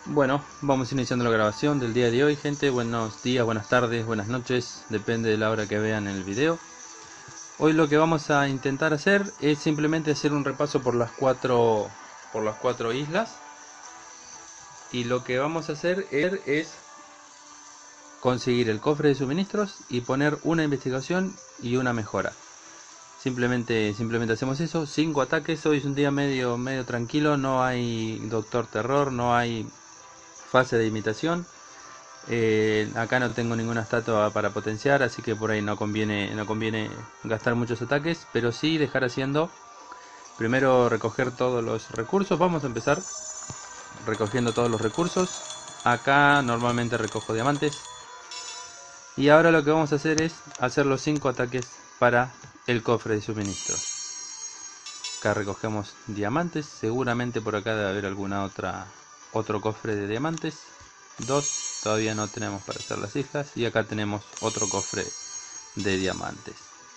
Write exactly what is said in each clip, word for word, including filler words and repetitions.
Bueno, vamos iniciando la grabación del día de hoy, gente. Buenos días, buenas tardes, buenas noches, depende de la hora que vean el video. Hoy lo que vamos a intentar hacer es simplemente hacer un repaso por las cuatro, por las cuatro islas. Y lo que vamos a hacer es, es conseguir el cofre de suministros y poner una investigación y una mejora. Simplemente, simplemente hacemos eso, cinco ataques. Hoy es un día medio, medio tranquilo, no hay Doctor Terror, no hay fase de imitación. Eh, acá no tengo ninguna estatua para potenciar, así que por ahí no conviene, no conviene gastar muchos ataques, pero sí dejar haciendo. Primero recoger todos los recursos. Vamos a empezar recogiendo todos los recursos. Acá normalmente recojo diamantes. Y ahora lo que vamos a hacer es hacer los cinco ataques para el cofre de suministros. Acá recogemos diamantes. Seguramente por acá debe haber alguna otra otro cofre de diamantes. Dos. Todavía no tenemos para hacer las islas. Y acá tenemos otro cofre de diamantes.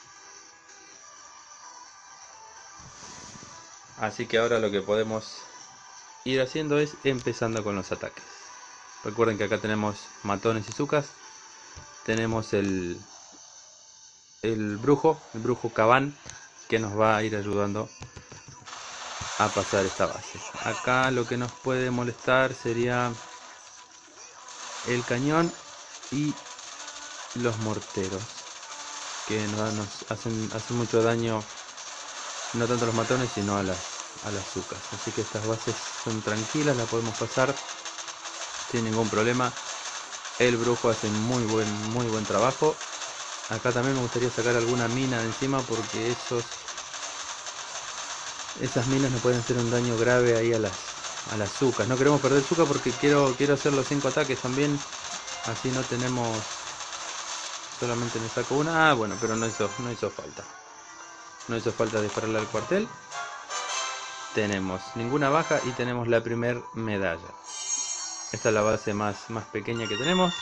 Así que ahora lo que podemos ir haciendo es empezando con los ataques. Recuerden que acá tenemos matones y zucas. Tenemos el, el brujo, el brujo Cabán, que nos va a ir ayudando a pasar esta base. Acá lo que nos puede molestar sería el cañón y los morteros, que nos, nos hacen, hacen mucho daño, no tanto a los matones sino a las, a las zucas. Así que estas bases son tranquilas, las podemos pasar sin ningún problema. El brujo hace muy buen, muy buen trabajo. Acá también me gustaría sacar alguna mina de encima, porque esos esas minas nos pueden hacer un daño grave ahí a las a las zucas. No queremos perder zucas porque quiero quiero hacer los cinco ataques también. Así no tenemos, solamente me saco una. Ah, bueno, pero no hizo, no hizo falta. No hizo falta dispararle al cuartel. Tenemos ninguna baja y tenemos la primer medalla. Esta es la base más, más pequeña que tenemos.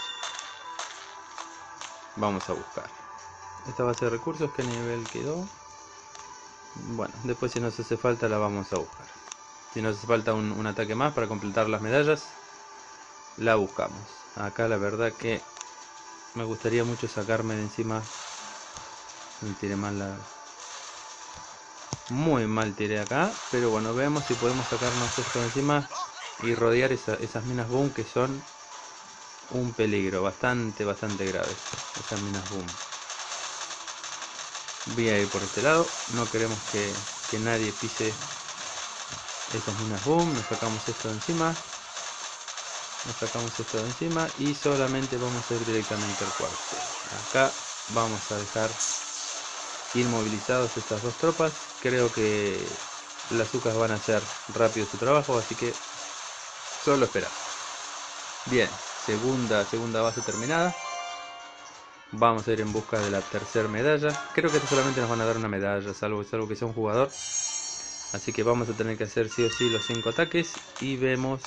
Vamos a buscar esta base de recursos. ¿Qué nivel quedó? Bueno, después si nos hace falta la vamos a buscar. Si nos hace falta un, un ataque más para completar las medallas, la buscamos. Acá la verdad que me gustaría mucho sacarme de encima. Me tiré mal la... Muy mal tiré acá. Pero bueno, veamos si podemos sacarnos esto de encima y rodear esa, esas minas boom, que son un peligro bastante, bastante grave. Esas minas boom. Voy a ir por este lado. No queremos que, que nadie pise esas minas boom. Nos sacamos esto de encima. Nos sacamos esto de encima. Y solamente vamos a ir directamente al cuarto. Acá vamos a dejar inmovilizados estas dos tropas. Creo que las zucas van a hacer rápido su trabajo, así que solo esperar. Bien, segunda, segunda base terminada. Vamos a ir en busca de la tercera medalla. Creo que esto solamente nos van a dar una medalla, salvo, salvo que sea un jugador. Así que vamos a tener que hacer sí o sí los cinco ataques. Y vemos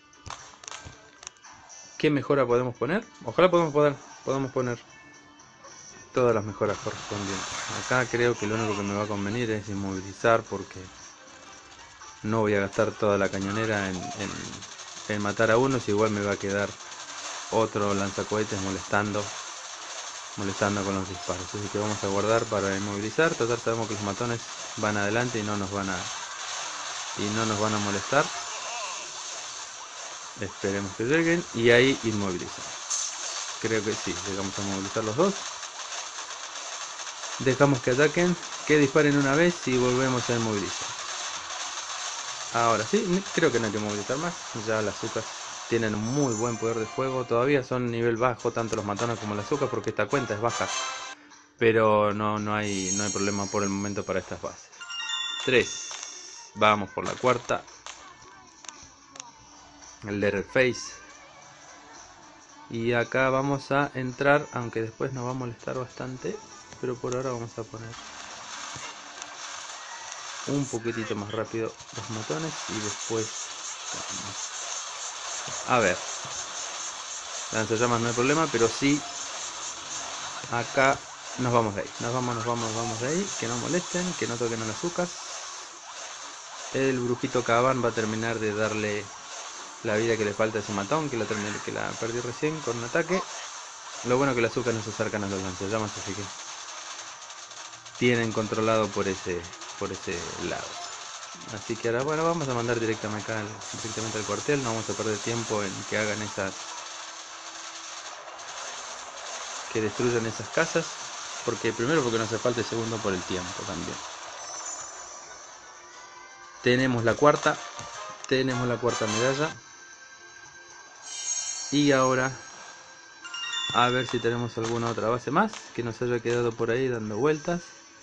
qué mejora podemos poner. Ojalá podamos, poder, podamos poner todas las mejoras correspondientes. Acá creo que lo único que me va a convenir es inmovilizar, porque no voy a gastar toda la cañonera en, en, en matar a unos. Igual me va a quedar otro lanzacohetes molestando molestando con los disparos, así que vamos a guardar para inmovilizar. Total, sabemos que los matones van adelante y no nos van a y no nos van a molestar. Esperemos que lleguen y ahí inmovilizamos. Creo que sí, llegamos a movilizar los dos. Dejamos que ataquen, que disparen una vez y volvemos a inmovilizar. Ahora sí, creo que no hay que movilizar más. Ya las zucas tienen un muy buen poder de fuego. Todavía son nivel bajo tanto los matones como las zucas, porque esta cuenta es baja. Pero no, no, hay, no hay problema por el momento para estas bases. tres. Vamos por la cuarta. El Letterface. Y acá vamos a entrar, aunque después nos va a molestar bastante. Pero por ahora vamos a poner un poquitito más rápido los matones. Y después... A ver. Lanzallamas no hay problema, pero sí... Acá nos vamos de ahí. Nos vamos, nos vamos, nos vamos de ahí. Que no molesten, que no toquen a las zucas. El brujito Cabán va a terminar de darle la vida que le falta a ese matón, que la, terminé, que la perdí recién con un ataque. Lo bueno que las azúcar no se acercan a los lanzallamas, así que tienen controlado por ese, por ese lado. Así que ahora, bueno, vamos a mandar directamente acá, directamente al cuartel. No vamos a perder tiempo en que hagan esas, que destruyan esas casas, porque primero porque no hace falta y segundo por el tiempo también. Tenemos la cuarta, tenemos la cuarta medalla. Y ahora a ver si tenemos alguna otra base más que nos haya quedado por ahí dando vueltas.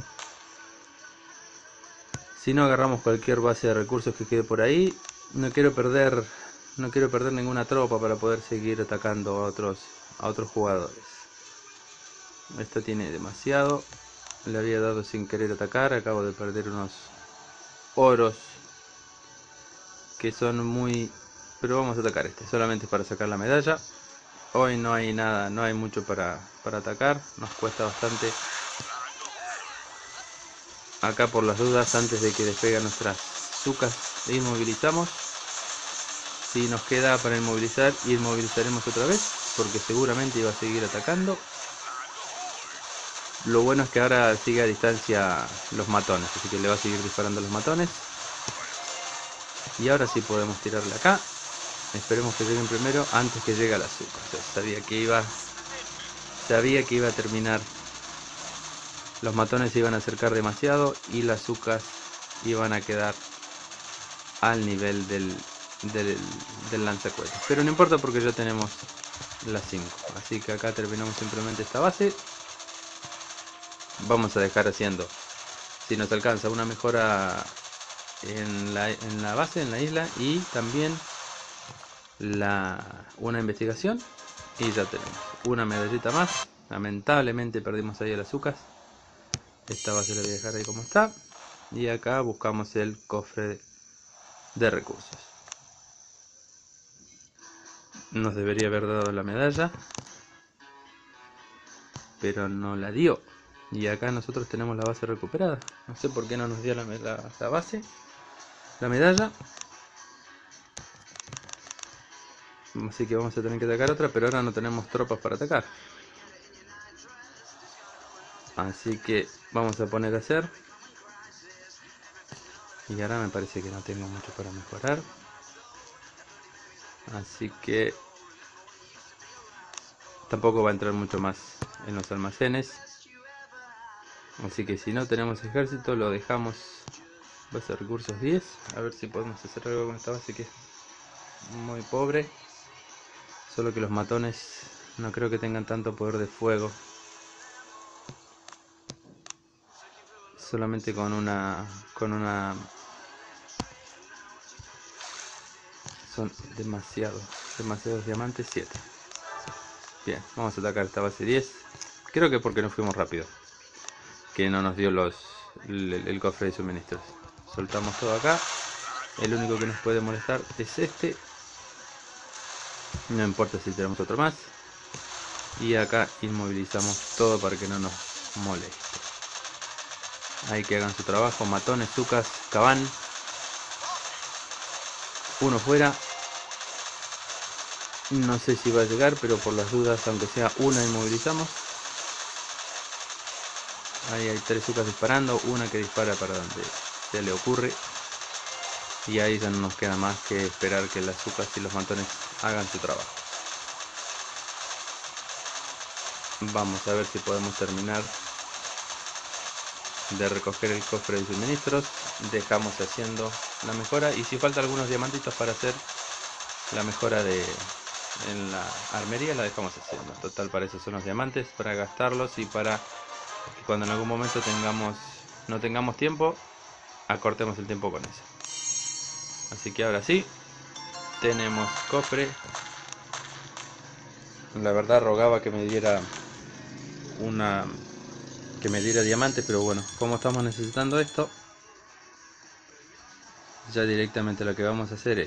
Si no, agarramos cualquier base de recursos que quede por ahí. No quiero perder, no quiero perder ninguna tropa para poder seguir atacando a otros, a otros jugadores. Esta tiene demasiado. Le había dado sin querer atacar. Acabo de perder unos oros que son muy... Pero vamos a atacar este, solamente para sacar la medalla. Hoy no hay nada, no hay mucho para, para atacar. Nos cuesta bastante. Acá por las dudas, antes de que despeguen nuestras zucas, inmovilizamos. Si nos queda para inmovilizar, inmovilizaremos otra vez, porque seguramente iba a seguir atacando. Lo bueno es que ahora sigue a distancia los matones, así que le va a seguir disparando a los matones. Y ahora sí podemos tirarle acá. Esperemos que lleguen primero antes que llegue al azúcar. O sea, sabía que iba, sabía que iba a terminar. Los matones se iban a acercar demasiado y las azúcar iban a quedar al nivel del, del, del lanzacohetes. Pero no importa porque ya tenemos las cinco. Así que acá terminamos simplemente esta base. Vamos a dejar haciendo, si nos alcanza, una mejora en la, en la base, en la isla, y también la, una investigación. Y ya tenemos una medallita más. Lamentablemente perdimos ahí el azúcar. Esta base la voy a dejar ahí como está. Y acá buscamos el cofre de recursos. Nos debería haber dado la medalla, pero no la dio. Y acá nosotros tenemos la base recuperada. No sé por qué no nos dio la, la, la base, la medalla. Así que vamos a tener que atacar otra, pero ahora no tenemos tropas para atacar. Así que vamos a poner a hacer. Y ahora me parece que no tengo mucho para mejorar. Así que tampoco va a entrar mucho más en los almacenes. Así que si no tenemos ejército, lo dejamos. Base de recursos diez. A ver si podemos hacer algo con esta base que es muy pobre. Solo que los matones no creo que tengan tanto poder de fuego. Solamente con una... con una... Son demasiados, demasiados diamantes, siete. Bien, vamos a atacar esta base diez. Creo que porque no fuimos rápido, que no nos dio los el, el cofre de suministros. Soltamos todo acá. El único que nos puede molestar es este. No importa si tenemos otro más. Y acá inmovilizamos todo para que no nos moleste. Ahí que hagan su trabajo. Matones, zucas, cabán. Uno fuera. No sé si va a llegar, pero por las dudas, aunque sea una, inmovilizamos. Ahí hay tres zucas disparando. Una que dispara para donde se le ocurre. Y ahí ya no nos queda más que esperar que las zucas y los matones hagan su trabajo. Vamos a ver si podemos terminar de recoger el cofre de suministros. Dejamos haciendo la mejora. Y si falta algunos diamantitos para hacer la mejora de en la armería, la dejamos haciendo. Total, para eso son los diamantes, para gastarlos y para que cuando en algún momento tengamos no tengamos tiempo, acortemos el tiempo con eso. Así que ahora sí, tenemos cofre. La verdad rogaba que me diera una que me diera diamante, pero bueno, como estamos necesitando esto, ya directamente lo que vamos a hacer es,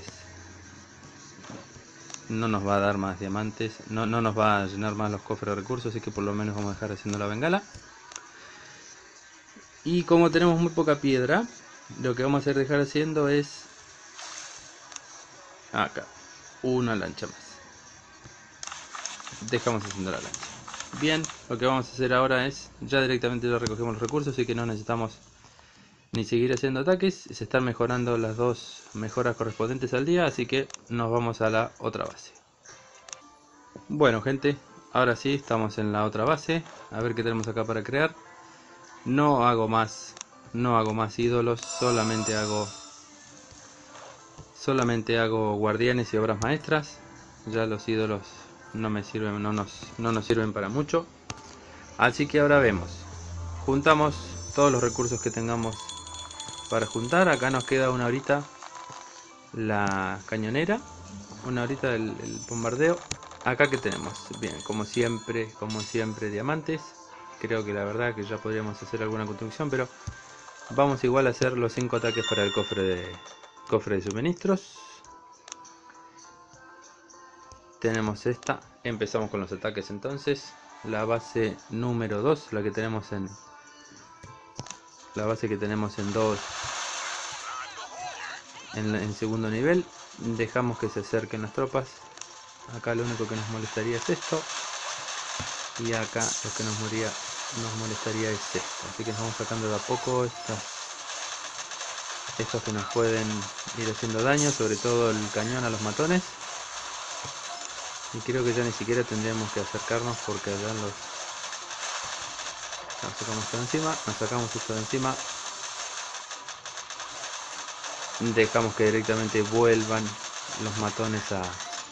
no nos va a dar más diamantes, no, no nos va a llenar más los cofres de recursos, así que por lo menos vamos a dejar haciendo la bengala. Y como tenemos muy poca piedra, lo que vamos a hacer dejar haciendo es acá, una lancha más. Dejamos haciendo la lancha. Bien, lo que vamos a hacer ahora es, ya directamente ya recogemos los recursos, así que no necesitamos ni seguir haciendo ataques. Se están mejorando las dos mejoras correspondientes al día, así que nos vamos a la otra base. Bueno gente, ahora sí estamos en la otra base. A ver qué tenemos acá para crear. No hago más, no hago más ídolos, solamente hago solamente hago guardianes y obras maestras. Ya los ídolos no me sirven, no nos, no nos sirven para mucho. Así que ahora vemos, juntamos todos los recursos que tengamos para juntar. Acá nos queda una horita la cañonera, una horita el, el bombardeo. Acá que tenemos, bien, como siempre, como siempre diamantes. Creo que la verdad que ya podríamos hacer alguna construcción, pero vamos igual a hacer los cinco ataques para el cofre de cofre de suministros. Tenemos esta, empezamos con los ataques entonces. La base número dos, la que tenemos en la base que tenemos en dos en, en segundo nivel. Dejamos que se acerquen las tropas. Acá lo único que nos molestaría es esto, y acá lo que nos moría, nos molestaría es esto. Así que nos vamos sacando de a poco estas estos que nos pueden ir haciendo daño, sobre todo el cañón a los matones. Y creo que ya ni siquiera tendríamos que acercarnos, porque allá los nos sacamos esto de encima, nos sacamos esto de encima, dejamos que directamente vuelvan los matones a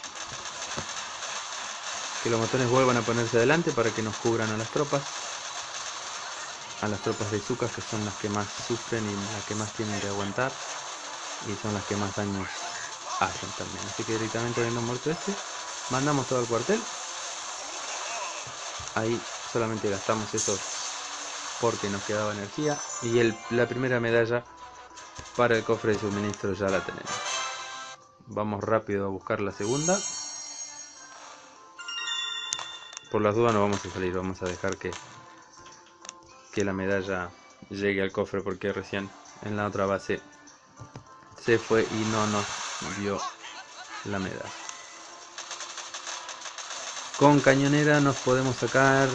que los matones vuelvan a ponerse adelante para que nos cubran a las tropas a las tropas de Zucas, que son las que más sufren y las que más tienen que aguantar, y son las que más daños hacen también. Así que directamente habiendo muerto este, mandamos todo al cuartel. Ahí solamente gastamos eso porque nos quedaba energía, y el, la primera medalla para el cofre de suministro ya la tenemos. Vamos rápido a buscar la segunda. Por las dudas no vamos a salir, vamos a dejar que que la medalla llegue al cofre, porque recién en la otra base se fue y no nos dio la medalla. Con cañonera nos podemos sacar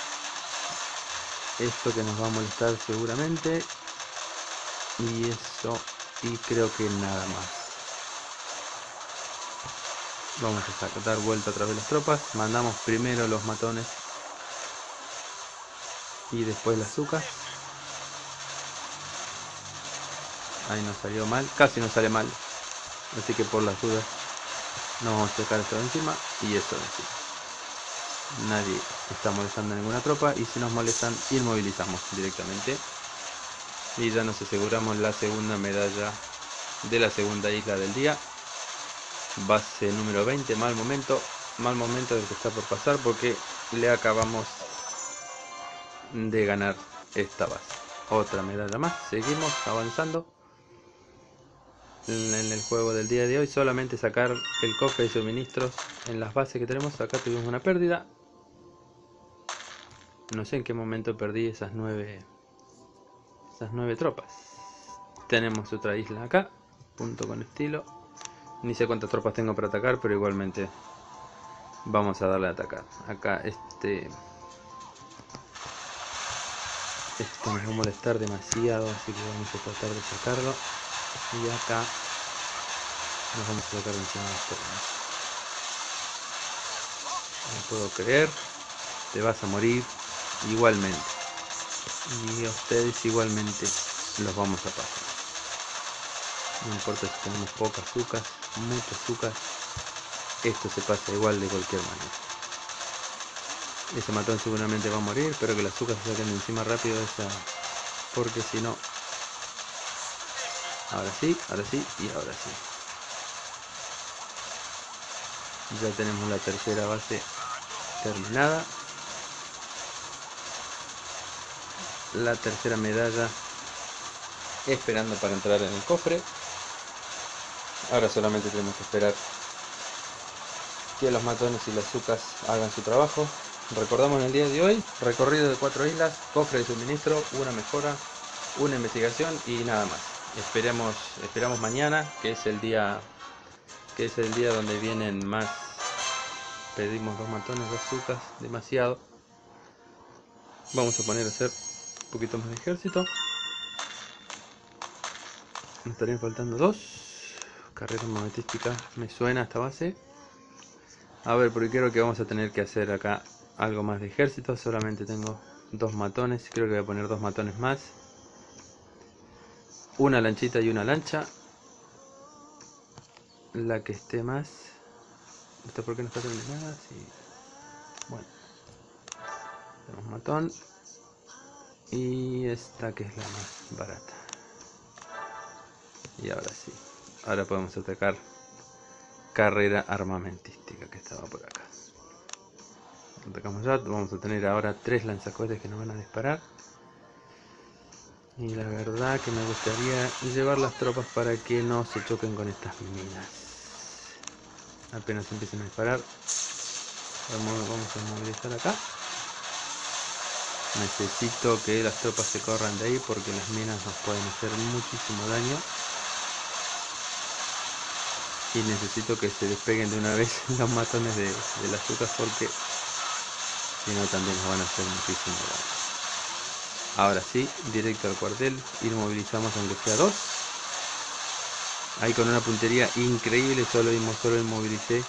esto que nos va a molestar seguramente, y eso, y creo que nada más. Vamos a sacar, dar vuelta otra vez las tropas. Mandamos primero los matones y después las Zucas. Ahí nos salió mal, casi nos sale mal, así que por las dudas nos vamos a sacar esto de encima y eso de encima. Nadie está molestando a ninguna tropa, y si nos molestan inmovilizamos directamente, y ya nos aseguramos la segunda medalla de la segunda isla del día. Base número veinte, mal momento, mal momento del que está por pasar, porque le acabamos de ganar esta base. Otra medalla más, seguimos avanzando en el juego del día de hoy. Solamente sacar el cofre de suministros en las bases que tenemos. Acá tuvimos una pérdida, no sé en qué momento perdí esas nueve esas nueve tropas. Tenemos otra isla acá, punto con estilo. Ni sé cuántas tropas tengo para atacar, pero igualmente vamos a darle a atacar. Acá este esto nos va a molestar demasiado, así que vamos a tratar de sacarlo. Y acá nos vamos a sacar de encima de esto. No puedo creer, te vas a morir igualmente, y a ustedes igualmente los vamos a pasar. No importa si tenemos pocas Zucas, muchas Zucas, esto se pasa igual de cualquier manera. Ese matón seguramente va a morir, pero que las Zucas se saquen de encima rápido esa, porque si no... Ahora sí, ahora sí y ahora sí. Ya tenemos la tercera base terminada. La tercera medalla esperando para entrar en el cofre. Ahora solamente tenemos que esperar que los matones y las Zucas hagan su trabajo. Recordamos en el día de hoy, recorrido de cuatro islas, cofre de suministro, una mejora, una investigación y nada más. Esperemos, esperamos mañana, que es el día que es el día donde vienen más. Pedimos dos matones, dos zucas, demasiado. Vamos a poner a hacer un poquito más de ejército. Me estarían faltando dos. Carrera armamentística, me suena esta base. A ver, porque creo que vamos a tener que hacer acá algo más de ejército. Solamente tengo dos matones, creo que voy a poner dos matones más. Una lanchita y una lancha. La que esté más. ¿Esto por qué no está terminada? Sí. Bueno. Tenemos matón. Y esta que es la más barata. Y ahora sí. Ahora podemos atacar carrera armamentística que estaba por acá. Atacamos ya. Vamos a tener ahora tres lanzacohetes que nos van a disparar. Y la verdad que me gustaría llevar las tropas para que no se choquen con estas minas. Apenas empiecen a disparar. Vamos, vamos a movilizar acá. Necesito que las tropas se corran de ahí porque las minas nos pueden hacer muchísimo daño. Y necesito que se despeguen de una vez los matones de, de las azúcar porque si no también nos van a hacer muchísimo daño. Ahora sí, directo al cuartel, y movilizamos aunque sea dos. Ahí con una puntería increíble, solo, solo inmovilicé.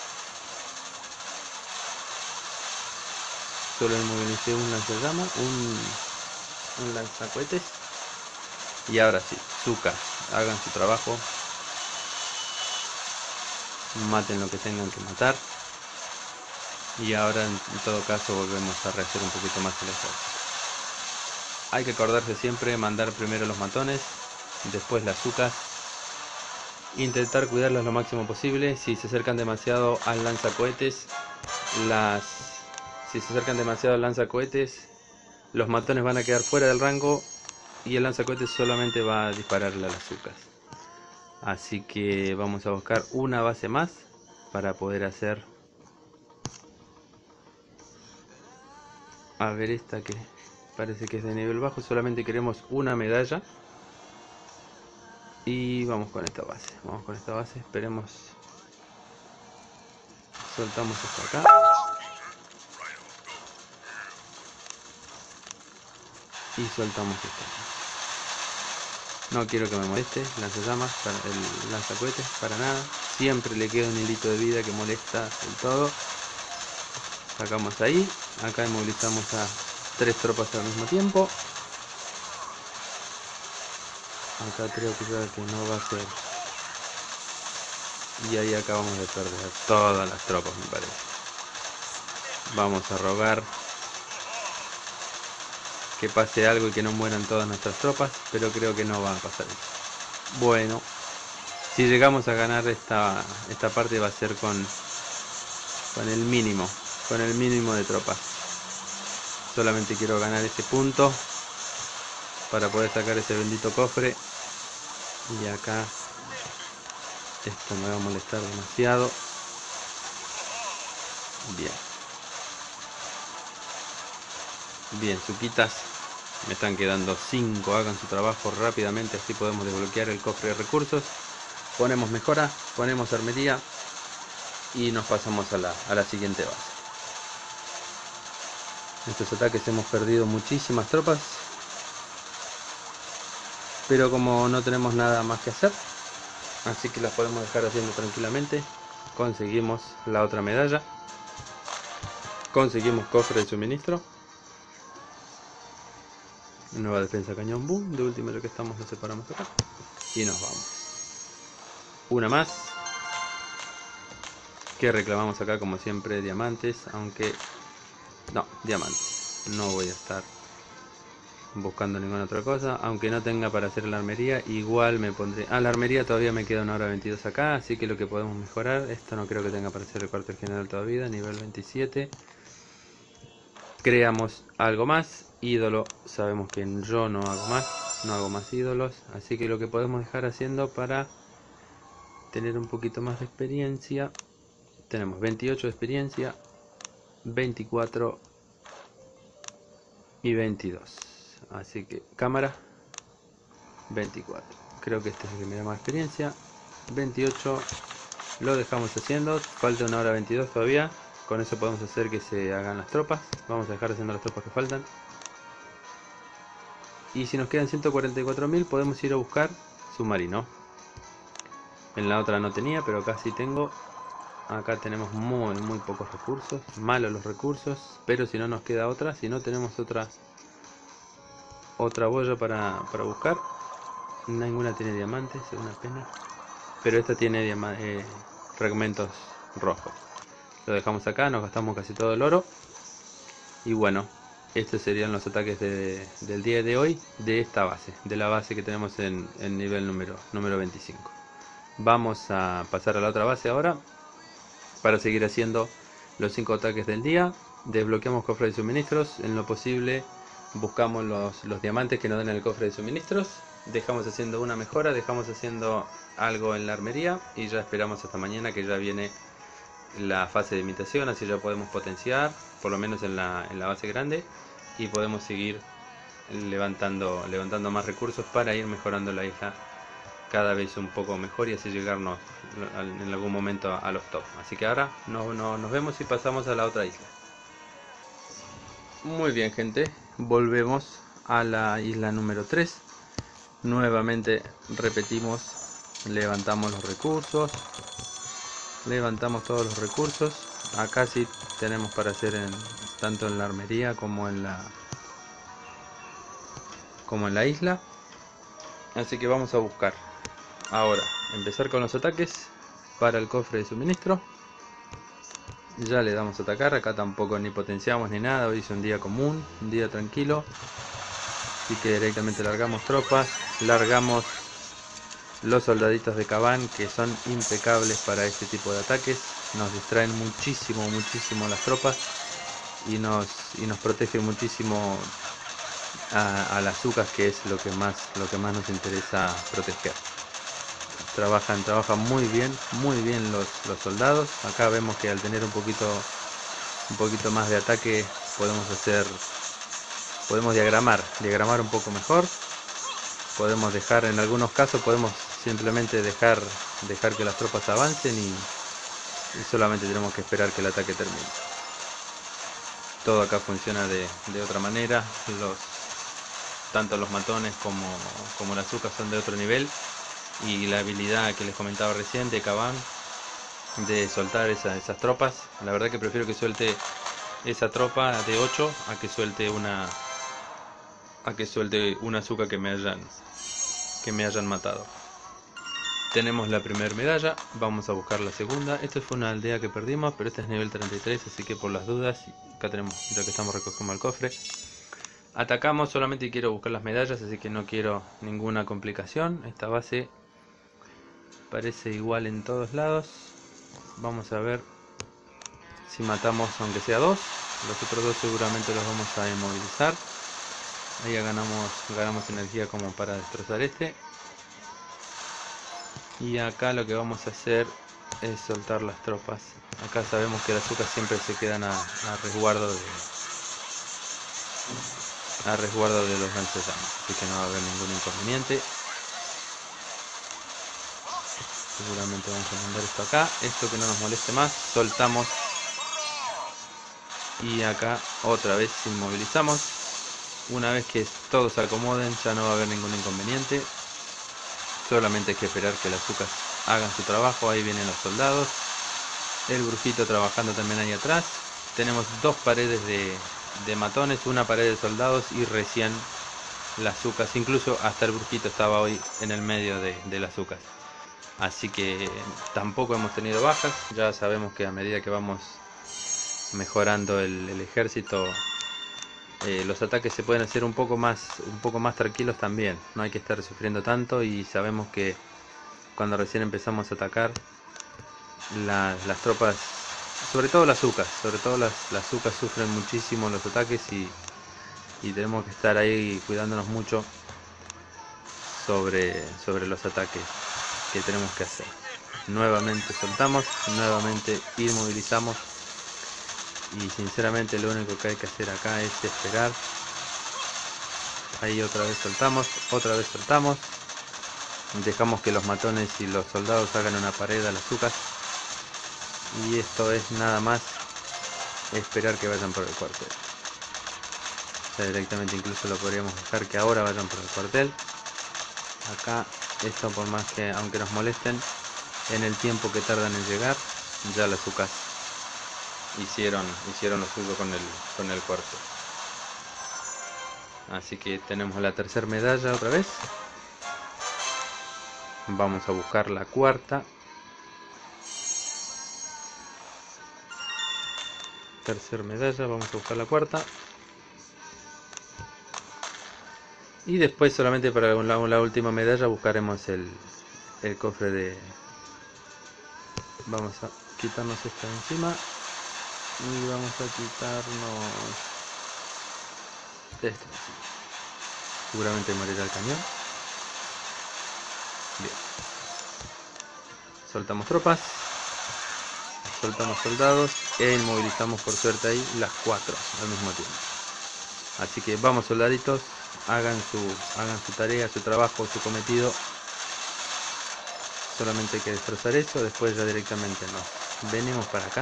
Solo inmovilicé un lanzallamas, un, un lanzacohetes. Y ahora sí, Zuka, hagan su trabajo. Maten lo que tengan que matar. Y ahora en todo caso volvemos a rehacer un poquito más el ejército. Hay que acordarse siempre mandar primero los matones, después las zucas. Intentar cuidarlas lo máximo posible. Si se acercan demasiado al lanzacohetes, las si se acercan demasiado al lanzacohetes, los matones van a quedar fuera del rango y el lanzacohetes solamente va a dispararle a las zucas. Así que vamos a buscar una base más para poder hacer. A ver, esta que parece que es de nivel bajo, solamente queremos una medalla. Y vamos con esta base, vamos con esta base, esperemos. Soltamos esto acá. Y soltamos esto acá. No quiero que me moleste, lanzallamas, para el lanzacohetes, para nada. Siempre le queda un hilito de vida que molesta del todo. Sacamos ahí, acá inmovilizamos a tres tropas al mismo tiempo. Acá creo que ya que no va a ser. Y ahí acabamos de perder todas las tropas, me parece. Vamos a rogar que pase algo y que no mueran todas nuestras tropas, pero creo que no va a pasar eso. Bueno, si llegamos a ganar esta, esta parte va a ser con, con el mínimo, con el mínimo de tropas. Solamente quiero ganar ese punto para poder sacar ese bendito cofre. Y acá esto me va a molestar demasiado. Bien. Bien, suquitas. Me están quedando cinco. Hagan su trabajo rápidamente, así podemos desbloquear el cofre de recursos. Ponemos mejora, ponemos armería y nos pasamos a la, a la siguiente base. En estos ataques hemos perdido muchísimas tropas, pero como no tenemos nada más que hacer, así que las podemos dejar haciendo tranquilamente. Conseguimos la otra medalla, conseguimos cofre de suministro, nueva defensa cañón boom. De último, ya que estamos, nos separamos acá y nos vamos. Una más que reclamamos acá, como siempre, diamantes, aunque no, diamantes. No voy a estar buscando ninguna otra cosa, aunque no tenga para hacer la armería, igual me pondré. Ah, la armería todavía me queda una hora veintidós acá, así que lo que podemos mejorar, esto no creo que tenga para hacer el cuartel general todavía, nivel veintisiete. Creamos algo más, ídolo, sabemos que yo no hago más, no hago más ídolos, así que lo que podemos dejar haciendo para tener un poquito más de experiencia, tenemos veintiocho de experiencia, veinticuatro y veintidós. Así que cámara veinticuatro. Creo que este es el que me da más experiencia. veintiocho Lo dejamos haciendo, falta una hora veintidós todavía. Con eso podemos hacer que se hagan las tropas. Vamos a dejar haciendo las tropas que faltan. Y si nos quedan ciento cuarenta y cuatro mil, podemos ir a buscar submarino. En la otra no tenía, pero acá sí tengo. Acá tenemos muy, muy pocos recursos. Malos los recursos, pero si no nos queda otra. Si no tenemos otra Otra boya para, para buscar. Ninguna tiene diamantes, es una pena. Pero esta tiene eh, fragmentos rojos. Lo dejamos acá, nos gastamos casi todo el oro. Y bueno, estos serían los ataques de, del día de hoy de esta base, de la base que tenemos en, en nivel número, número veinticinco. Vamos a pasar a la otra base ahora para seguir haciendo los cinco ataques del día. Desbloqueamos cofre de suministros, en lo posible buscamos los, los diamantes que nos dan el cofre de suministros. Dejamos haciendo una mejora, dejamos haciendo algo en la armería y ya esperamos hasta mañana, que ya viene la fase de imitación, así ya podemos potenciar, por lo menos en la, en la base grande, y podemos seguir levantando, levantando más recursos para ir mejorando la isla cada vez un poco mejor y así llegarnos en algún momento a los top. Así que ahora no, no, nos vemos y pasamos a la otra isla. Muy bien, gente, volvemos a la isla número tres. Nuevamente repetimos, levantamos los recursos, levantamos todos los recursos. Acá sí tenemos para hacer en, tanto en la armería como en la como en la isla. Así que vamos a buscar ahora empezar con los ataques para el cofre de suministro. Ya le damos a atacar. Acá tampoco ni potenciamos ni nada. Hoy es un día común, un día tranquilo, así que directamente largamos tropas, largamos los soldaditos de Caban, que son impecables para este tipo de ataques. Nos distraen muchísimo, muchísimo las tropas y nos, y nos protege muchísimo a, a las Zucas, que es lo que más, lo que más nos interesa proteger. Trabajan, trabajan muy bien, muy bien los, los soldados. Acá vemos que al tener un poquito, un poquito más de ataque podemos hacer, podemos diagramar, diagramar un poco mejor. Podemos dejar, en algunos casos podemos simplemente dejar, dejar que las tropas avancen y, y solamente tenemos que esperar que el ataque termine. Todo acá funciona de, de otra manera. Los, tanto los matones como, como las Zucas son de otro nivel. Y la habilidad que les comentaba recién de Caban de soltar esa, esas tropas, la verdad que prefiero que suelte esa tropa de ocho a que suelte una a que suelte una Zuca que me hayan que me hayan matado. Tenemos la primera medalla, vamos a buscar la segunda. Esto fue una aldea que perdimos, pero este es nivel treinta y tres, así que por las dudas, acá tenemos, ya que estamos, recogemos el cofre. Atacamos, solamente quiero buscar las medallas, así que no quiero ninguna complicación. Esta base parece igual en todos lados. Vamos a ver si matamos aunque sea dos. Los otros dos seguramente los vamos a inmovilizar. Ahí ya ganamos, ganamos energía como para destrozar este. Y acá lo que vamos a hacer es soltar las tropas. Acá sabemos que las Zucas siempre se quedan a, a resguardo de a resguardo de los lanzallamas, así que no va a haber ningún inconveniente. Seguramente vamos a mandar esto acá, esto que no nos moleste más, soltamos y acá otra vez inmovilizamos. Una vez que todos se acomoden ya no va a haber ningún inconveniente, solamente hay que esperar que las Zucas hagan su trabajo. Ahí vienen los soldados, el brujito trabajando también ahí atrás. Tenemos dos paredes de, de matones, una pared de soldados y recién las Zucas, incluso hasta el brujito estaba hoy en el medio de, de las Zucas. Así que tampoco hemos tenido bajas. Ya sabemos que a medida que vamos mejorando el, el ejército, eh, los ataques se pueden hacer un poco más un poco más tranquilos también. No hay que estar sufriendo tanto, y sabemos que cuando recién empezamos a atacar, la, las tropas, sobre todo las Zucas, sobre todo las, las Zucas sufren muchísimo los ataques y, y tenemos que estar ahí cuidándonos mucho sobre, sobre los ataques que tenemos que hacer. Nuevamente soltamos, nuevamente inmovilizamos, y sinceramente lo único que hay que hacer acá es esperar. Ahí otra vez soltamos, otra vez soltamos, dejamos que los matones y los soldados hagan una pared a las Zucas Y esto es nada más esperar que vayan por el cuartel. Ya directamente incluso lo podríamos dejar que ahora vayan por el cuartel. Acá esto, por más que aunque nos molesten en el tiempo que tardan en llegar, ya las U C As hicieron, hicieron lo suyo con el, con el cuartel. Así que tenemos la tercera medalla otra vez. Vamos a buscar la cuarta. Tercera medalla, vamos a buscar la cuarta. Y después solamente para la, la última medalla buscaremos el, el cofre de... Vamos a quitarnos esta de encima. Y vamos a quitarnos este de encima. Seguramente morirá el cañón. Bien. Soltamos tropas. Soltamos soldados. E inmovilizamos por suerte ahí las cuatro al mismo tiempo. Así que vamos, soldaditos. Hagan su, hagan su tarea, su trabajo, su cometido. Solamente hay que destrozar eso. Después ya directamente nos venimos para acá.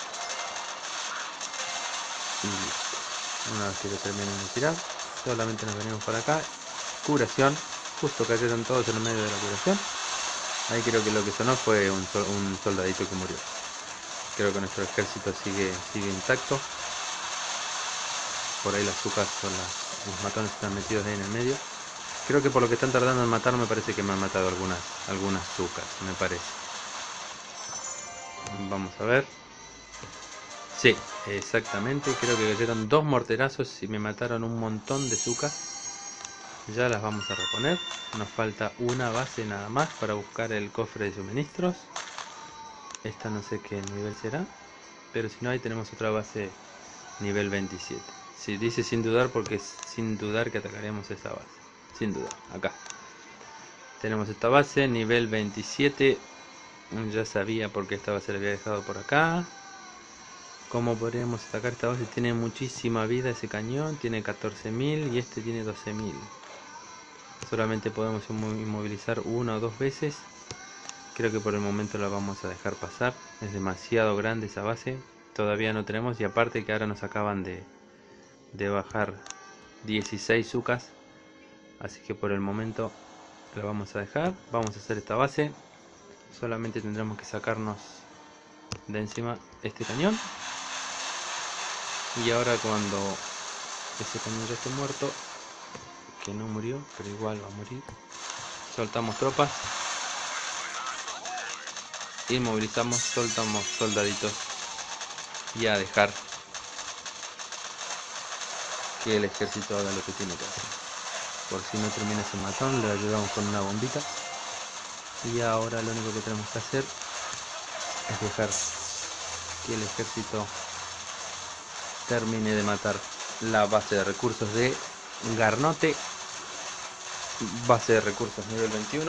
Y listo. Una vez que lo terminen de tirar, solamente nos venimos para acá. Curación. Justo cayeron todos en el medio de la curación. Ahí creo que lo que sonó fue un, un soldadito que murió. Creo que nuestro ejército sigue, sigue intacto. Por ahí las zucas son las, los matones están metidos ahí en el medio. Creo que por lo que están tardando en matar, me parece que me han matado algunas, algunas zucas, me parece. Vamos a ver. Sí, exactamente. Creo que cayeron dos morterazos y me mataron un montón de zucas. Ya las vamos a reponer. Nos falta una base nada más para buscar el cofre de suministros. Esta no sé qué nivel será, pero si no, ahí tenemos otra base nivel veintisiete. Si dice sin dudar, porque es sin dudar que atacaremos esa base. Sin dudar, acá tenemos esta base nivel veintisiete. Ya sabía por qué esta base la había dejado por acá. ¿Cómo podríamos atacar esta base? Tiene muchísima vida ese cañón. Tiene catorce mil y este tiene doce mil. Solamente podemos inmovilizar una o dos veces. Creo que por el momento la vamos a dejar pasar. Es demasiado grande esa base. Todavía no tenemos. Y aparte que ahora nos acaban de, de bajar dieciséis zucas. Así que por el momento la vamos a dejar. Vamos a hacer esta base. Solamente tendremos que sacarnos de encima este cañón. Y ahora cuando ese cañón ya esté muerto, que no murió, pero igual va a morir, soltamos tropas. Inmovilizamos, soltamos soldaditos y a dejar que el ejército haga lo que tiene que hacer. Por si no termina ese matón, le ayudamos con una bombita. Y ahora lo único que tenemos que hacer es dejar que el ejército termine de matar la base de recursos de Garnote. Base de recursos nivel veintiuno.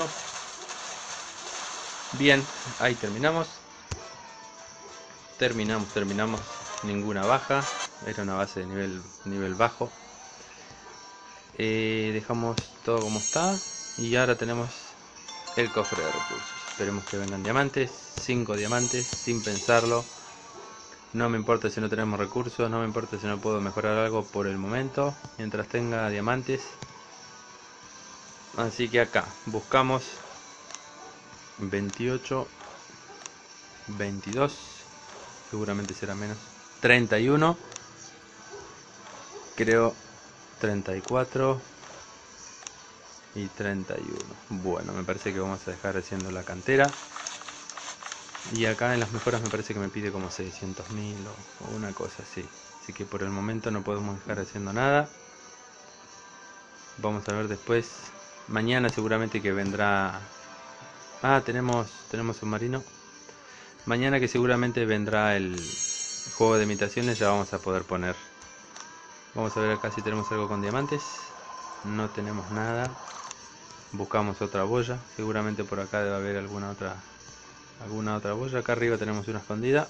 Bien, ahí terminamos. Terminamos, terminamos. Ninguna baja. Era una base de nivel, nivel bajo. Eh, dejamos todo como está. Y ahora tenemos el cofre de recursos. Esperemos que vengan diamantes. cinco diamantes, sin pensarlo. No me importa si no tenemos recursos. No me importa si no puedo mejorar algo por el momento. Mientras tenga diamantes. Así que acá buscamos veintiocho, veintidós, seguramente será menos, treinta y uno, creo treinta y cuatro y treinta y uno. Bueno, me parece que vamos a dejar haciendo la cantera. Y acá en las mejoras me parece que me pide como seiscientos mil o, o una cosa así. Así que por el momento no podemos dejar haciendo nada. Vamos a ver después. Mañana seguramente que vendrá... Ah, tenemos, tenemos submarino. Mañana que seguramente vendrá el juego de imitaciones, ya vamos a poder poner. Vamos a ver acá si tenemos algo con diamantes. No tenemos nada. Buscamos otra boya. Seguramente por acá debe haber alguna otra alguna otra boya. Acá arriba tenemos una escondida.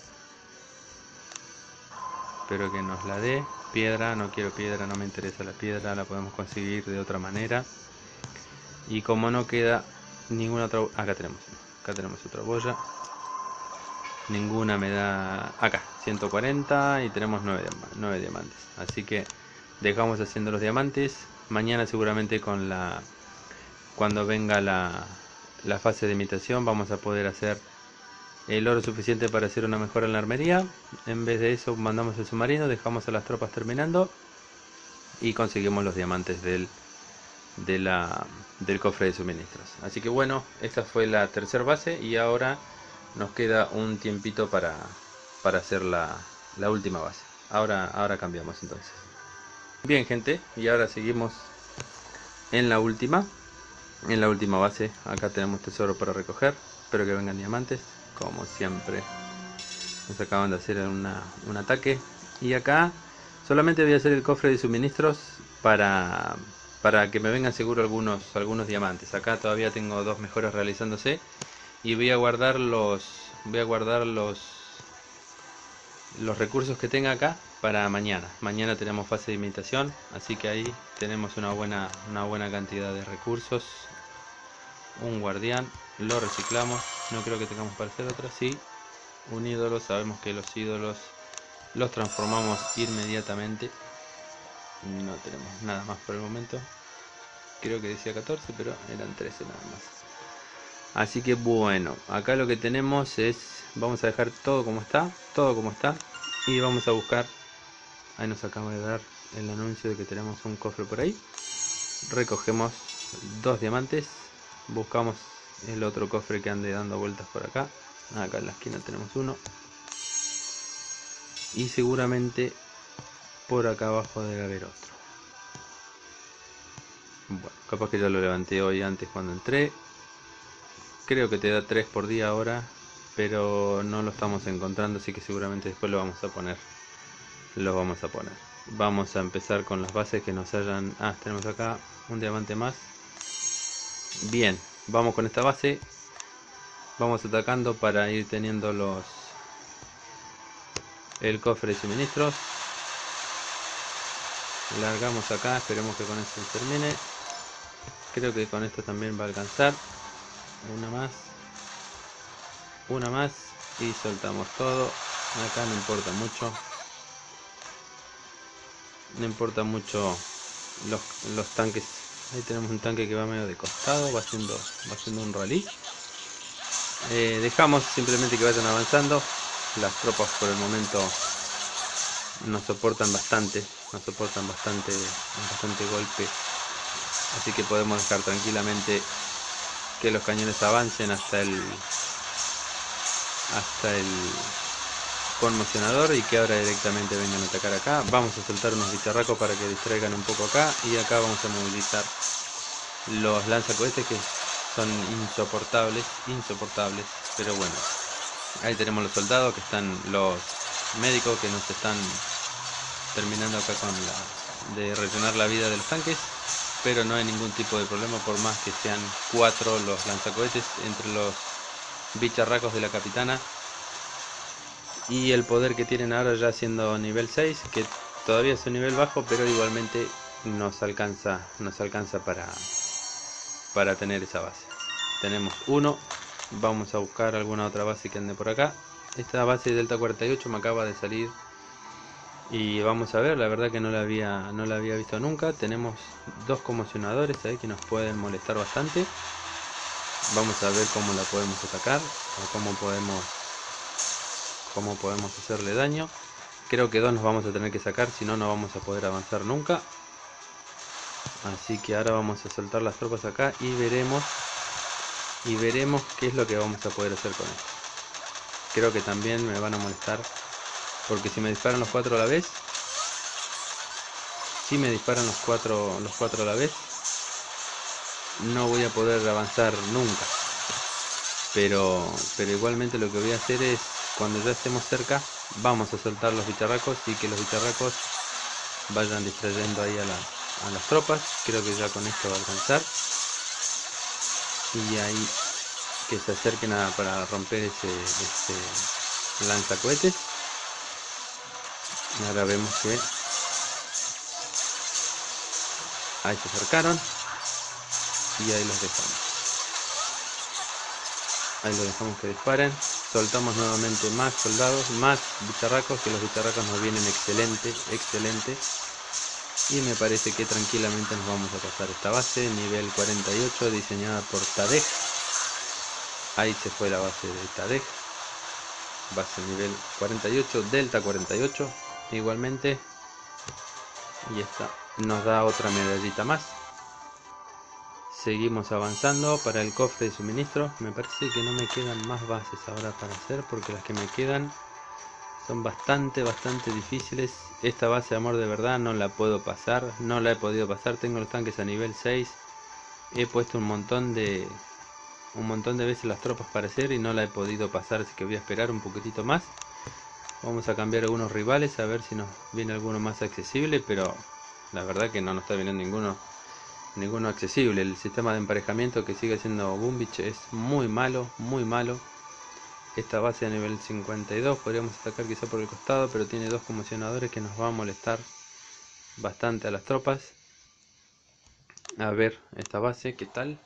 Espero que nos la dé. Piedra, no quiero piedra, no me interesa la piedra. La podemos conseguir de otra manera. Y como no queda ninguna otra... Acá tenemos. Acá tenemos otra boya. ninguna me da acá ciento cuarenta y tenemos nueve diamantes, así que dejamos haciendo los diamantes. Mañana seguramente con la cuando venga la, la fase de imitación vamos a poder hacer el oro suficiente para hacer una mejora en la armería. En vez de eso mandamos el submarino, dejamos a las tropas terminando y conseguimos los diamantes del, de la, del cofre de suministros. Así que bueno, esta fue la tercera base y ahora nos queda un tiempito para, para hacer la, la última base. Ahora, ahora cambiamos entonces. Bien gente, y ahora seguimos en la última, en la última base. Acá tenemos tesoro para recoger, espero que vengan diamantes, como siempre. Nos acaban de hacer una, un ataque y acá solamente voy a hacer el cofre de suministros para, para que me vengan seguro algunos, algunos diamantes. Acá todavía tengo dos mejoras realizándose y voy a guardar los, voy a guardar los, los recursos que tenga acá para mañana. Mañana tenemos fase de imitación, así que ahí tenemos una buena, una buena cantidad de recursos. Un guardián, lo reciclamos, no creo que tengamos para hacer otra, sí. Un ídolo, sabemos que los ídolos los transformamos inmediatamente. No tenemos nada más por el momento. Creo que decía catorce, pero eran trece nada más. Así que bueno, acá lo que tenemos es, vamos a dejar todo como está, todo como está. Y vamos a buscar, ahí nos acaba de dar el anuncio de que tenemos un cofre por ahí. Recogemos dos diamantes, buscamos el otro cofre que ande dando vueltas por acá. Acá en la esquina tenemos uno. Y seguramente por acá abajo debe haber otro. Bueno, capaz que ya lo levanté hoy antes cuando entré. Creo que te da tres por día ahora, pero no lo estamos encontrando, así que seguramente después lo vamos a poner. Lo vamos a poner. Vamos a empezar con las bases que nos hayan... Ah, tenemos acá un diamante más. Bien, vamos con esta base. Vamos atacando para ir teniendo los... el cofre de suministros. Largamos acá, esperemos que con esto termine. Creo que con esto también va a alcanzar. Una más. Una más. Y soltamos todo. Acá no importa mucho. No importa mucho los, los tanques. Ahí tenemos un tanque que va medio de costado. Va haciendo, va haciendo un rally. Eh, dejamos simplemente que vayan avanzando. Las tropas por el momento nos soportan bastante. Nos soportan bastante, bastante golpe. Así que podemos dejar tranquilamente que los cañones avancen hasta el hasta el conmocionador y que ahora directamente vengan a atacar acá. Vamos a soltar unos bicharracos para que distraigan un poco acá y acá vamos a movilizar los lanzacohetes que son insoportables, insoportables, pero bueno. Ahí tenemos los soldados que están, los médicos que nos están terminando acá con la de rellenar la vida de los tanques. Pero no hay ningún tipo de problema por más que sean cuatro los lanzacohetes entre los bicharracos de la capitana y el poder que tienen ahora ya siendo nivel seis, que todavía es un nivel bajo, pero igualmente nos alcanza, nos alcanza para, para tener esa base. Tenemos uno, vamos a buscar alguna otra base que ande por acá. Esta base de Delta cuarenta y ocho me acaba de salir. Y vamos a ver, la verdad que no la había no la había visto nunca. Tenemos dos conmocionadores ahí que nos pueden molestar bastante. Vamos a ver cómo la podemos atacar o cómo podemos cómo podemos hacerle daño. Creo que dos nos vamos a tener que sacar, si no no vamos a poder avanzar nunca. Así que ahora vamos a soltar las tropas acá y veremos y veremos qué es lo que vamos a poder hacer con esto. Creo que también me van a molestar. Porque si me disparan los cuatro a la vez, si me disparan los cuatro, los cuatro a la vez, no voy a poder avanzar nunca. Pero, pero igualmente lo que voy a hacer es, cuando ya estemos cerca, vamos a soltar los bicharracos y que los bicharracos vayan distrayendo ahí a, la, a las tropas. Creo que ya con esto va a alcanzar. Y ahí que se acerquen a, para romper ese, ese lanzacohetes. Ahora vemos que ahí se acercaron y ahí los dejamos. Ahí los dejamos que disparen. soltamos nuevamente más soldados, más bicharracos, que los bicharracos nos vienen excelente, excelente. Y me parece que tranquilamente nos vamos a pasar esta base, nivel cuarenta y ocho, diseñada por Tadej. Ahí se fue la base de Tadej. Base nivel cuarenta y ocho, Delta cuarenta y ocho, igualmente. Y esta nos da otra medallita más. Seguimos avanzando para el cofre de suministro. Me parece que no me quedan más bases ahora para hacer, porque las que me quedan son bastante, bastante difíciles. Esta base de amor de verdad no la puedo pasar, no la he podido pasar. Tengo los tanques a nivel seis. He puesto un montón de un montón de veces las tropas para hacer y no la he podido pasar, así que voy a esperar un poquitito más. Vamos a cambiar algunos rivales a ver si nos viene alguno más accesible, pero la verdad que no nos está viniendo ninguno ninguno accesible. El sistema de emparejamiento que sigue siendo Boom Beach es muy malo, muy malo. Esta base a nivel cincuenta y dos podríamos atacar quizá por el costado, pero tiene dos conmocionadores que nos va a molestar bastante a las tropas. A ver esta base, ¿qué tal?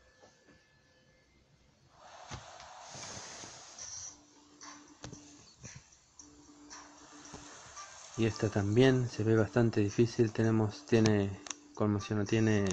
Y esta también se ve bastante difícil. Tenemos, tiene conmoción, tiene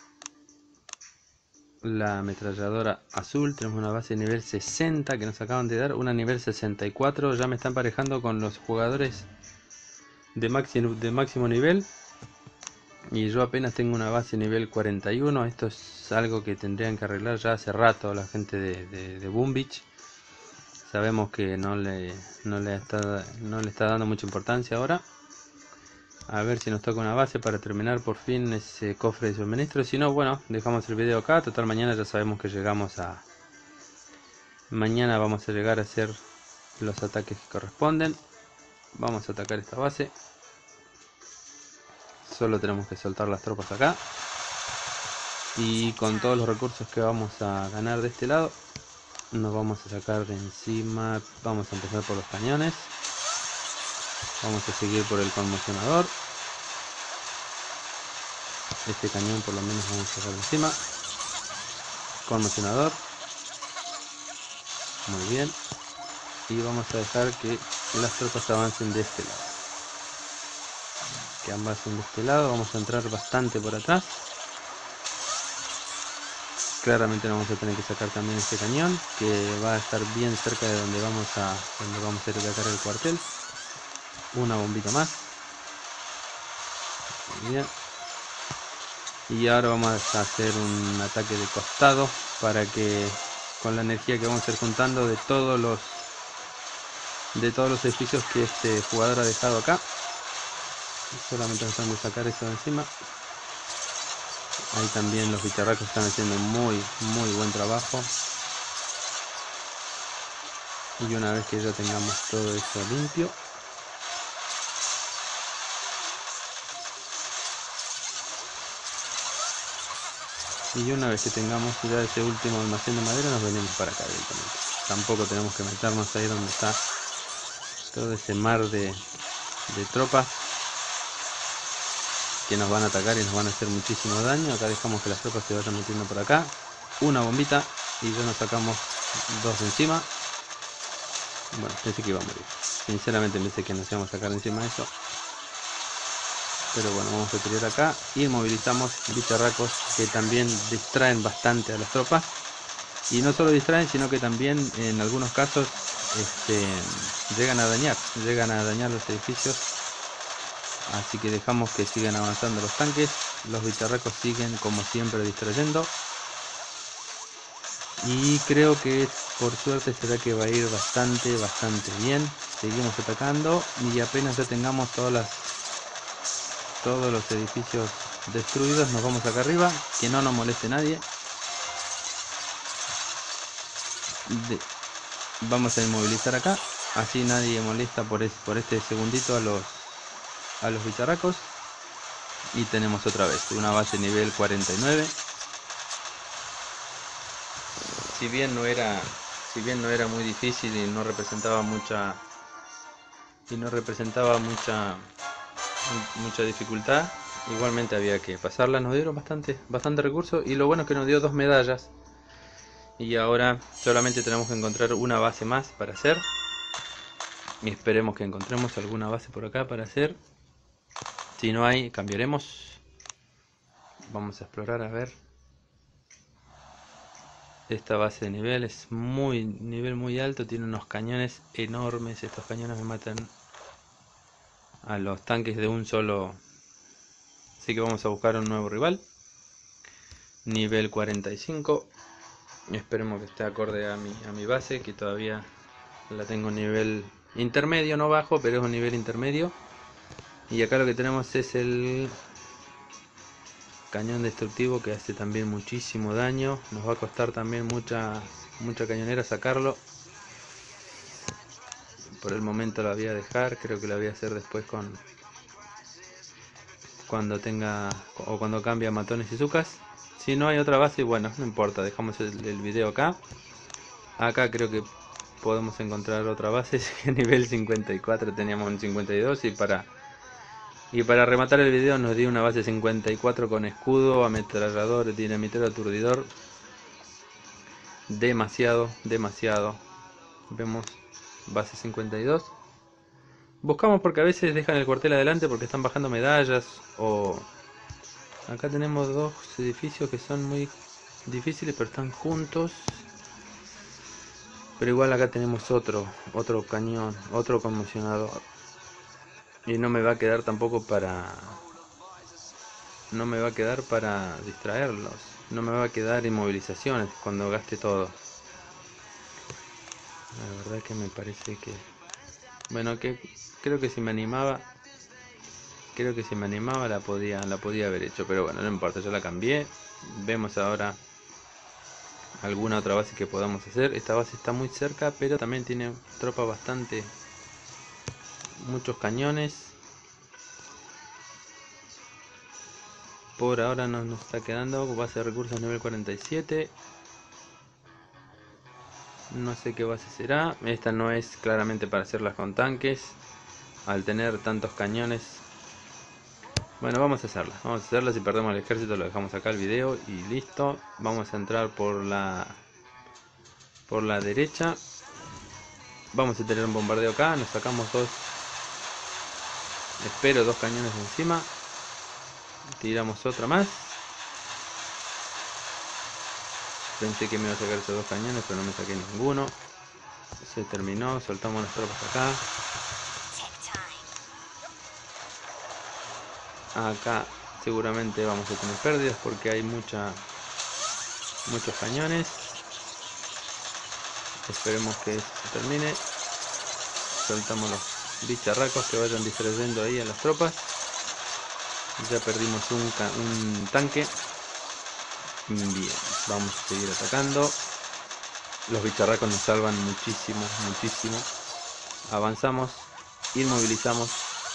la ametralladora azul. Tenemos una base nivel sesenta que nos acaban de dar, una nivel sesenta y cuatro. Ya me están emparejando con los jugadores de máximo, de máximo nivel. Y yo apenas tengo una base nivel cuarenta y uno. Esto es algo que tendrían que arreglar ya hace rato la gente de, de, de Boom Beach. Sabemos que no le, no, le está, no le está dando mucha importancia ahora. A ver si nos toca una base para terminar por fin ese cofre de suministro. Si no, bueno, dejamos el video acá. Total, mañana ya sabemos que llegamos a... Mañana vamos a llegar a hacer los ataques que corresponden. Vamos a atacar esta base. Solo tenemos que soltar las tropas acá. Y con todos los recursos que vamos a ganar de este lado, nos vamos a sacar de encima. Vamos a empezar por los cañones. Vamos a seguir por el conmocionador. Este cañón por lo menos vamos a sacar de encima. Conmocionador. Muy bien. Y vamos a dejar que las tropas avancen de este lado. Que avancen de este lado. Vamos a entrar bastante por atrás. Claramente no vamos a tener que sacar también este cañón, que va a estar bien cerca de donde vamos a donde vamos a atacar el cuartel. Una bombita más. Muy bien. Y ahora vamos a hacer un ataque de costado para que con la energía que vamos a ir juntando de todos los de todos los edificios que este jugador ha dejado acá. Solamente tratando de sacar eso de encima. Ahí también los bicharracos están haciendo muy muy buen trabajo. Y una vez que ya tengamos todo eso limpio, y una vez que tengamos ya ese último almacén de madera, nos venimos para acá directamente. Tampoco tenemos que meternos ahí donde está todo ese mar de, de tropas que nos van a atacar y nos van a hacer muchísimo daño. Acá dejamos que las tropas se vayan metiendo por acá. Una bombita y ya nos sacamos dos de encima. Bueno, pensé que iba a morir. Sinceramente pensé que nos íbamos a sacar encima de eso. Pero bueno, vamos a tirar acá y movilizamos bicharracos que también distraen bastante a las tropas. Y no solo distraen, sino que también en algunos casos este, llegan a dañar, llegan a dañar los edificios. Así que dejamos que sigan avanzando los tanques. Los bicharracos siguen como siempre distrayendo. Y creo que por suerte será que va a ir bastante, bastante bien. Seguimos atacando y apenas ya tengamos todas las, todos los edificios destruidos, nos vamos acá arriba. Que no nos moleste nadie. De, vamos a inmovilizar acá. Así nadie molesta por, es, por este segundito a los... a los bicharracos. Y tenemos otra vez una base nivel cuarenta y nueve. Si bien no era si bien no era muy difícil y no representaba mucha y no representaba mucha mucha dificultad, igualmente había que pasarla. Nos dieron bastante bastante recursos y lo bueno es que nos dio dos medallas. Y ahora solamente tenemos que encontrar una base más para hacer. Y esperemos que encontremos alguna base por acá para hacer. Si no hay, cambiaremos. Vamos a explorar a ver. Esta base de nivel es muy nivel muy alto, tiene unos cañones enormes. Estos cañones me matan a los tanques de un solo. Así que vamos a buscar un nuevo rival. Nivel cuarenta y cinco. Esperemos que esté acorde a mi, a mi base, que todavía la tengo nivel intermedio, no bajo, pero es un nivel intermedio. Y acá lo que tenemos es el cañón destructivo, que hace también muchísimo daño. Nos va a costar también mucha mucha cañonera sacarlo. Por el momento la voy a dejar, creo que la voy a hacer después con cuando tenga o cuando cambie a matones y zucas. Si no hay otra base, bueno, no importa, dejamos el, el video acá. Acá creo que podemos encontrar otra base. A nivel cincuenta y cuatro teníamos un cincuenta y dos, y para y para rematar el video nos dio una base cincuenta y cuatro con escudo, ametrallador, dinamitero, aturdidor. Demasiado, demasiado. Vemos base cincuenta y dos. Buscamos porque a veces dejan el cuartel adelante porque están bajando medallas. O acá tenemos dos edificios que son muy difíciles, pero están juntos. Pero igual acá tenemos otro, otro cañón, otro conmocionador. Y no me va a quedar tampoco para... No me va a quedar para distraerlos. No me va a quedar inmovilizaciones cuando gaste todo. La verdad que me parece que... Bueno, que creo que si me animaba... Creo que si me animaba la podía, la podía haber hecho. Pero bueno, no importa, yo la cambié. Vemos ahora alguna otra base que podamos hacer. Esta base está muy cerca, pero también tiene tropa bastante... Muchos cañones. Por ahora no nos está quedando. Base de recursos nivel cuarenta y siete. No sé qué base será. Esta no es claramente para hacerlas con tanques. Al tener tantos cañones. Bueno, vamos a hacerlas. Vamos a hacerlas. Si perdemos el ejército lo dejamos acá el video. Y listo. Vamos a entrar por la... Por la derecha. Vamos a tener un bombardeo acá. Nos sacamos dos... Espero dos cañones de encima. Tiramos otra más. Pensé que me iba a sacar esos dos cañones, pero no me saqué ninguno. Se terminó, soltamos las tropas acá. Acá seguramente vamos a tener pérdidas porque hay mucha muchos cañones. Esperemos que esto se termine. Soltamos los bicharracos que vayan distrayendo ahí a las tropas. Ya perdimos un, un tanque. Bien, vamos a seguir atacando. Los bicharracos nos salvan muchísimo, muchísimo. Avanzamos, inmovilizamos.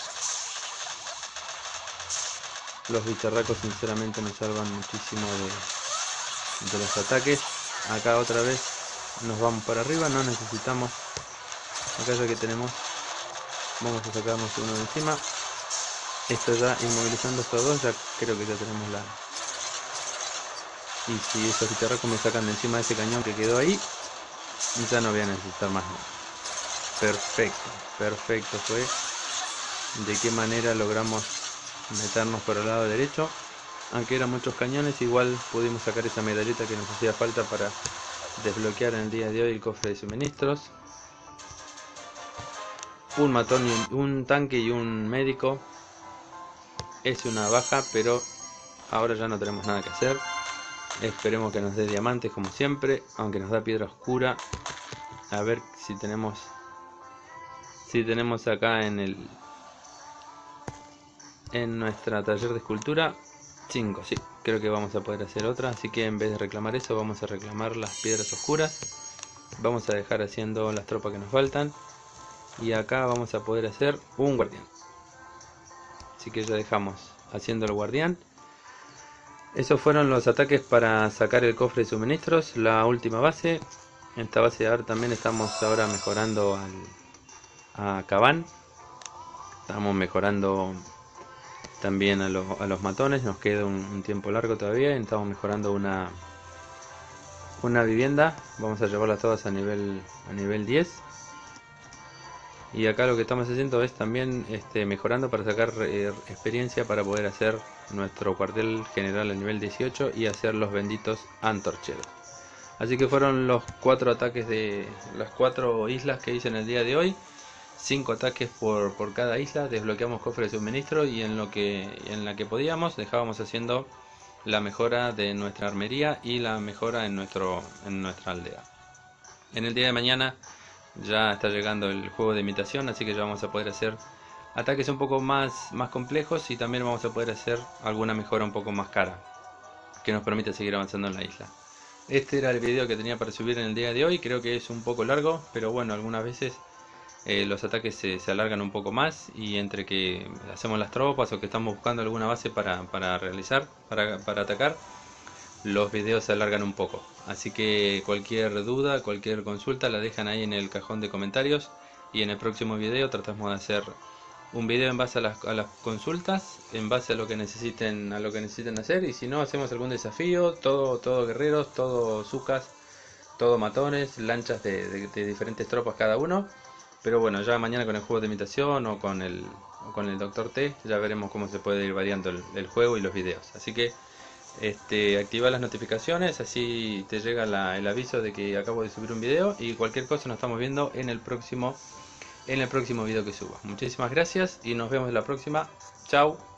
Los bicharracos sinceramente nos salvan muchísimo de, de los ataques. Acá otra vez nos vamos para arriba, no necesitamos. Acá ya que tenemos, vamos a sacarnos uno de encima. Esto ya inmovilizando estos dos, ya creo que ya tenemos la... Y si esos bicharracos me sacan de encima de ese cañón que quedó ahí, ya no voy a necesitar más nada. Perfecto, perfecto fue. De qué manera logramos meternos por el lado derecho. Aunque eran muchos cañones, igual pudimos sacar esa medalleta que nos hacía falta para desbloquear en el día de hoy el cofre de suministros. Un matón, y un, un tanque y un médico. Es una baja, pero ahora ya no tenemos nada que hacer. Esperemos que nos dé diamantes como siempre, aunque nos da piedra oscura. A ver si tenemos si tenemos acá en el en nuestra taller de escultura cinco, sí, creo que vamos a poder hacer otra, así que en vez de reclamar eso vamos a reclamar las piedras oscuras. Vamos a dejar haciendo las tropas que nos faltan y acá vamos a poder hacer un guardián. Así que ya dejamos haciendo el guardián. Esos fueron los ataques para sacar el cofre de suministros, la última base. En esta base de ahora también estamos ahora mejorando al, a Caban. Estamos mejorando también a, lo, a los matones, nos queda un, un tiempo largo todavía. Estamos mejorando una, una vivienda, vamos a llevarlas todas a nivel a nivel diez. Y acá lo que estamos haciendo es también este, mejorando para sacar eh, experiencia para poder hacer nuestro cuartel general a nivel dieciocho y hacer los benditos antorcheros. Así que fueron los cuatro ataques de las cuatro islas que hice en el día de hoy. Cinco ataques por, por cada isla, desbloqueamos cofre de suministro y en lo que en la que podíamos dejábamos haciendo la mejora de nuestra armería y la mejora en nuestro en nuestra aldea. En el día de mañana ya está llegando el juego de imitación, así que ya vamos a poder hacer ataques un poco más, más complejos y también vamos a poder hacer alguna mejora un poco más cara que nos permita seguir avanzando en la isla. Este era el video que tenía para subir en el día de hoy, creo que es un poco largo, pero bueno, algunas veces Eh, los ataques se, se alargan un poco más y entre que hacemos las tropas o que estamos buscando alguna base para, para realizar, para, para atacar, los videos se alargan un poco. Así que cualquier duda, cualquier consulta la dejan ahí en el cajón de comentarios y en el próximo video tratamos de hacer un video en base a las, a las consultas, en base a lo que necesiten, a lo que necesiten hacer, y si no hacemos algún desafío, todo, todo guerreros, todo zucas, todo matones, lanchas de, de, de diferentes tropas cada uno. Pero bueno, ya mañana con el juego de imitación o con el, o con el Doctor T, ya veremos cómo se puede ir variando el, el juego y los videos. Así que este, activa las notificaciones, así te llega la, el aviso de que acabo de subir un video. Y cualquier cosa nos estamos viendo en el próximo, en el próximo video que suba. Muchísimas gracias y nos vemos en la próxima. Chao.